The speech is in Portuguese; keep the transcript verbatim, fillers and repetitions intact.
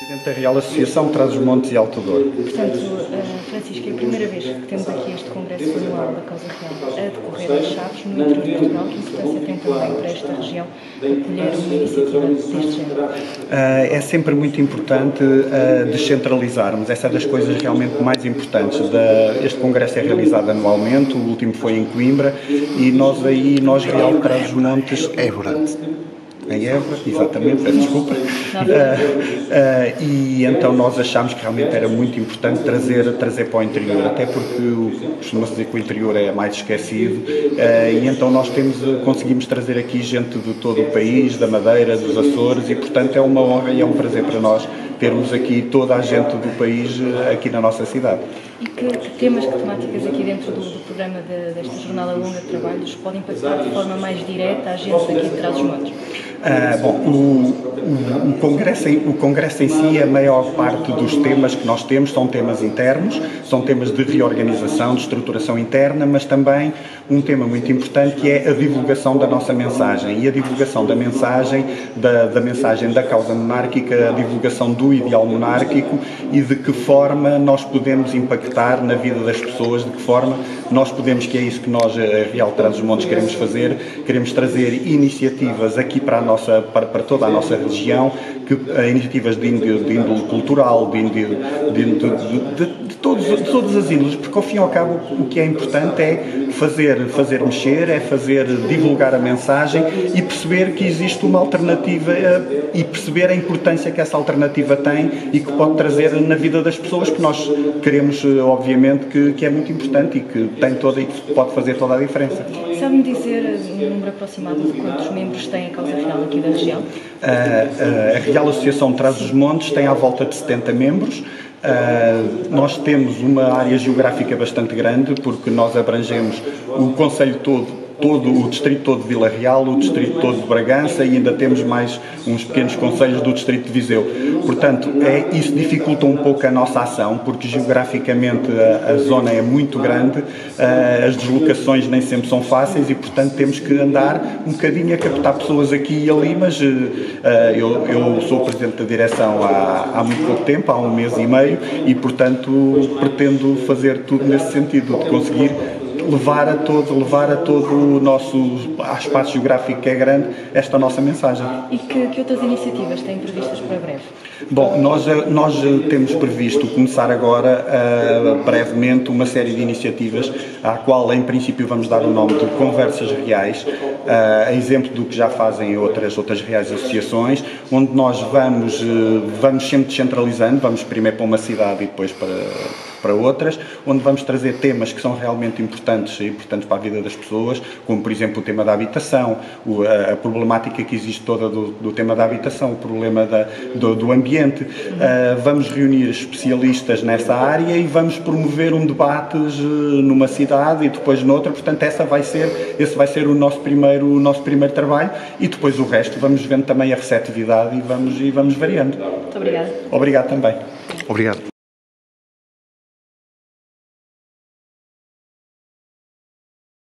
Presidente da Real Associação Trás-os-Montes e Alto Douro. Portanto, Francisco, é a primeira vez que temos aqui este Congresso Anual da Causa Real a decorrer nas Chaves, no interior de Portugal. Que importância tem também para esta região acolher uma iniciativa deste género? É sempre muito importante descentralizarmos, essa é das coisas realmente mais importantes. Este Congresso é realizado anualmente, o último foi em Coimbra, e nós aí, nós Real Trás-os-Montes, Évora. Em Évora, exatamente, peço desculpa. Uh, uh, e então nós achámos que realmente era muito importante trazer, trazer para o interior, até porque costuma-se dizer que o interior é mais esquecido, uh, e então nós temos, conseguimos trazer aqui gente de todo o país, da Madeira, dos Açores, e portanto é uma honra e é um prazer para nós termos aqui toda a gente do país aqui na nossa cidade. E que, que temas, que temáticas aqui dentro do, do programa de, desta jornada longa de trabalhos podem impactar de forma mais direta a gente aqui de Trás-os-Montes? Ah, bom, o, o, o, congresso em, o Congresso em si, a maior parte dos temas que nós temos são temas internos, são temas de reorganização, de estruturação interna, mas também um tema muito importante que é a divulgação da nossa mensagem, e a divulgação da mensagem, da, da mensagem da causa monárquica, a divulgação do ideal monárquico e de que forma nós podemos impactar na vida das pessoas, de que forma nós podemos, que é isso que nós, a Real Trás-os-Montes, queremos fazer, queremos trazer iniciativas aqui para, a nossa, para, para toda a nossa região, que, iniciativas de índole, de índole cultural, de, índole, de, de, de, de, de, todos, de todas as índoles, porque ao fim e ao cabo o que é importante é fazer, fazer mexer, é fazer divulgar a mensagem e perceber que existe uma alternativa e perceber a importância que essa alternativa tem e que pode trazer na vida das pessoas, que nós queremos, obviamente, que, que é muito importante e que tem toda e que pode fazer toda a diferença. Sabe-me dizer um número aproximado de quantos membros tem a Causa Real aqui da região? A, a, a Real Associação Trás-os-Montes tem à volta de setenta membros. Uh, nós temos uma área geográfica bastante grande, porque nós abrangemos o concelho todo, todo o distrito todo de Vila Real, o distrito todo de Bragança, e ainda temos mais uns pequenos concelhos do distrito de Viseu. Portanto, é, isso dificulta um pouco a nossa ação, porque geograficamente a, a zona é muito grande, uh, as deslocações nem sempre são fáceis e, portanto, temos que andar um bocadinho a captar pessoas aqui e ali, mas uh, eu, eu sou presidente da direção há, há muito pouco tempo, há um mês e meio, e, portanto, pretendo fazer tudo nesse sentido, de conseguir levar a todo, levar a todo o nosso espaço geográfico que é grande esta nossa mensagem. E que, que outras iniciativas têm previstas para breve? Bom, nós, nós temos previsto começar agora, uh, brevemente, uma série de iniciativas, à qual, em princípio, vamos dar o nome de Conversas Reais, uh, a exemplo do que já fazem outras, outras reais associações, onde nós vamos, uh, vamos sempre descentralizando, vamos primeiro para uma cidade e depois para... para outras, onde vamos trazer temas que são realmente importantes e importantes para a vida das pessoas, como por exemplo o tema da habitação, o, a, a problemática que existe toda do, do tema da habitação, o problema da, do, do ambiente. Uh, vamos reunir especialistas nessa área e vamos promover um debate uh, numa cidade e depois noutra, portanto essa vai ser, esse vai ser o nosso primeiro, o nosso primeiro trabalho, e depois o resto vamos vendo também a receptividade e vamos, e vamos variando. Muito obrigada. Obrigado também. Obrigado.